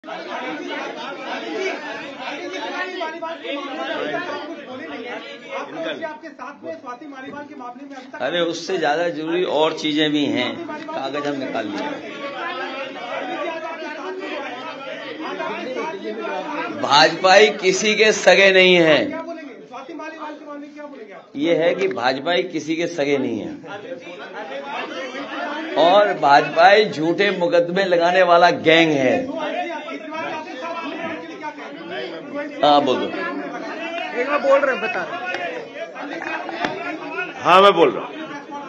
आपके साथ में स्वाति मालीवाल के मामले में अभी तक अरे उससे ज्यादा जरूरी और चीजें भी हैं, कागज हम निकाल लिए। भाजपाई किसी के सगे नहीं है। स्वाति मालीवाल के मामले क्या बोलेंगे आप? ये है कि भाजपाई किसी के सगे नहीं है और भाजपाई झूठे मुकदमे लगाने वाला गैंग है। हाँ बोलो। एक बार बोल रहे हैं, बता रहे। हाँ मैं बोल रहा हूँ।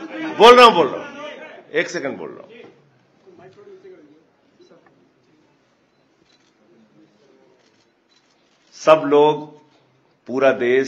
एक सेकंड बोल रहा हूँ। सब लोग, पूरा देश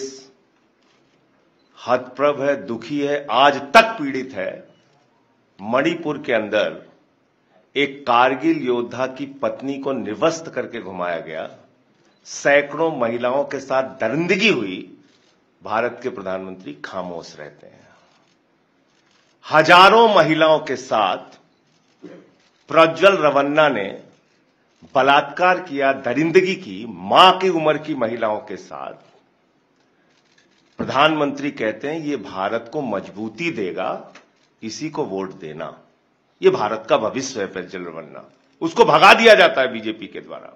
हतप्रभ है, दुखी है, आज तक पीड़ित है। मणिपुर के अंदर एक कारगिल योद्धा की पत्नी को निर्वस्त्र करके घुमाया गया, सैकड़ों महिलाओं के साथ दरिंदगी हुई, भारत के प्रधानमंत्री खामोश रहते हैं। हजारों महिलाओं के साथ प्रज्वल रवन्ना ने बलात्कार किया, दरिंदगी की, मां की उम्र की महिलाओं के साथ। प्रधानमंत्री कहते हैं ये भारत को मजबूती देगा, इसी को वोट देना। ये भारत का भविष्य है प्रज्वल रवन्ना, उसको भगा दिया जाता है बीजेपी के द्वारा।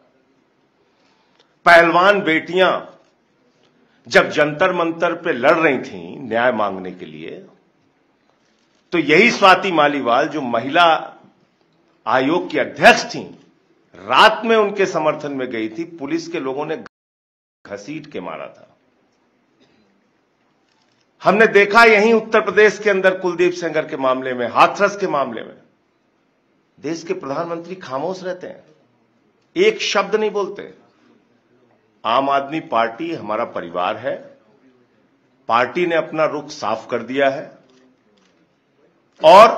पहलवान बेटियां जब जंतर मंतर पे लड़ रही थीं न्याय मांगने के लिए, तो यही स्वाति मालीवाल जो महिला आयोग की अध्यक्ष थीं, रात में उनके समर्थन में गई थी, पुलिस के लोगों ने घसीट के मारा था। हमने देखा यहीं उत्तर प्रदेश के अंदर कुलदीप सेंगर के मामले में, हाथरस के मामले में, देश के प्रधानमंत्री खामोश रहते हैं, एक शब्द नहीं बोलते। आम आदमी पार्टी हमारा परिवार है, पार्टी ने अपना रुख साफ कर दिया है और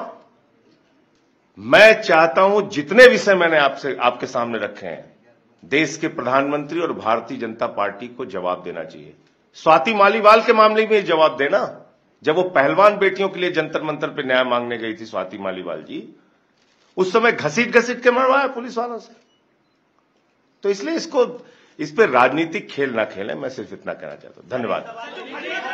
मैं चाहता हूं जितने विषय मैंने आपके सामने रखे हैं, देश के प्रधानमंत्री और भारतीय जनता पार्टी को जवाब देना चाहिए। स्वाति मालीवाल के मामले में जवाब देना, जब वो पहलवान बेटियों के लिए जंतर मंतर पे न्याय मांगने गई थी स्वाति मालीवाल जी, उस समय घसीट के मरवाया पुलिस वालों से। तो इसलिए इस पे राजनीतिक खेल ना खेलें, मैं सिर्फ इतना कहना चाहता हूं। धन्यवाद।